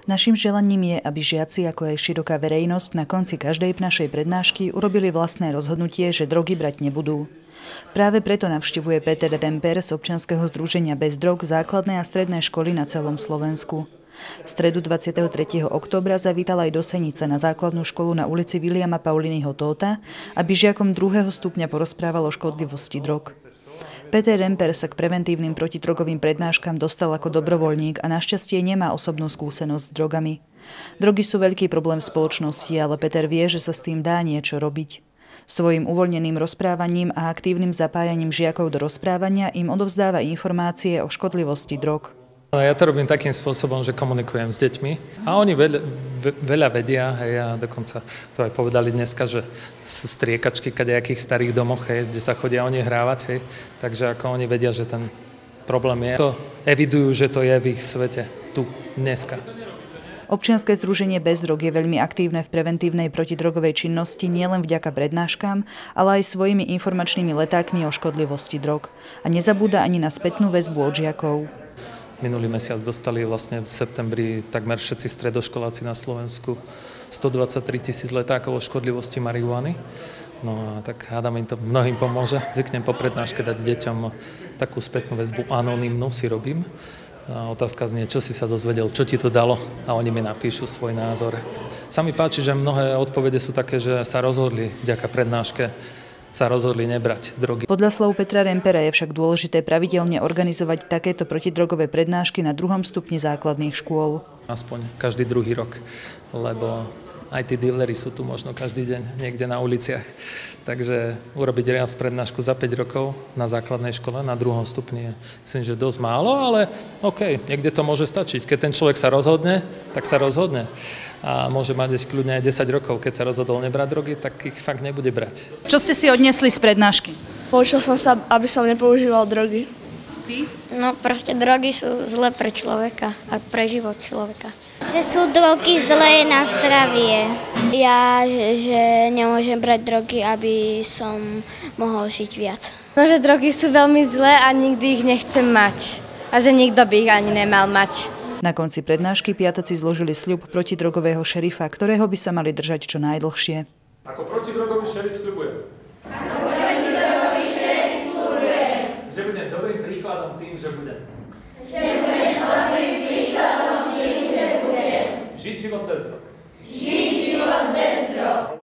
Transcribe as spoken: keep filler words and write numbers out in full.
Naším želaním je, aby žiaci, ako aj široká verejnosť, na konci každej našej prednášky urobili vlastné rozhodnutie, že drogy brať nebudú. Práve preto navštevuje Peter Remper z občianskeho združenia Bez drog základné a stredné školy na celom Slovensku. V stredu dvadsiateho tretieho októbra zavítal aj do Senice na základnú školu na ulici Viliama Pauliniho Tóta, aby žiakom druhého stupňa porozprával o škodlivosti drog. Peter Remper sa k preventívnym protidrogovým prednáškam dostal ako dobrovoľník a našťastie nemá osobnú skúsenosť s drogami. Drogy sú veľký problém v spoločnosti, ale Peter vie, že sa s tým dá niečo robiť. Svojím uvoľneným rozprávaním a aktívnym zapájaním žiakov do rozprávania im odovzdáva informácie o škodlivosti drog. Ja to robím takým spôsobom, že komunikujem s deťmi a oni veľa, veľa vedia, hej, a dokonca to aj povedali dneska, že sú striekačky v kadejakých starých domoch, hej, kde sa chodia oni hrávať, hej, takže ako oni vedia, že ten problém je, to evidujú, že to je v ich svete, tu, dneska. Občianske združenie Bez drog je veľmi aktívne v preventívnej protidrogovej činnosti nielen vďaka prednáškam, ale aj svojimi informačnými letákmi o škodlivosti drog. A nezabúda ani na spätnú väzbu od žiakov. Minulý mesiac dostali vlastne v septembri takmer všetci stredoškoláci na Slovensku stodvadsaťtri tisíc letákov o škodlivosti marihuany. No a tak hádam im to mnohým pomôže. Zvyknem po prednáške dať deťom takú spätnú väzbu anonymnú, si robím. A otázka znie, čo si sa dozvedel, čo ti to dalo, a oni mi napíšu svoj názor. Sa mi páči, že mnohé odpovede sú také, že sa rozhodli vďaka prednáške sa rozhodli nebrať drogy. Podľa slov Petra Rempera je však dôležité pravidelne organizovať takéto protidrogové prednášky na druhom stupni základných škôl. Aspoň každý druhý rok, lebo aj tí díleri sú tu možno každý deň niekde na uliciach. Takže urobiť raz prednášku za päť rokov na základnej škole na druhom stupni je, myslím, že dosť málo, ale OK, niekde to môže stačiť. Keď ten človek sa rozhodne, tak sa rozhodne. A môže mať kľudne aj desať rokov, keď sa rozhodol nebrať drogy, tak ich fakt nebude brať. Čo ste si odnesli z prednášky? Poučil som sa, aby som nepoužíval drogy. Ty? No proste drogy sú zlé pre človeka a pre život človeka. Že sú drogy zlé na zdravie. Ja, že nemôžem brať drogy, aby som mohol žiť viac. No, že drogy sú veľmi zlé a nikdy ich nechcem mať. A že nikto by ich ani nemal mať. Na konci prednášky piataci zložili sľub protidrogového šerifa, ktorého by sa mali držať čo najdlhšie. Ako protidrogový šerif sľubujem. Ako protidrogový šerif sľubujem. Že budem dobrým príkladom tým, že budem. Že budem dobrým príkladom tým, že budem. Žiť život bez drog.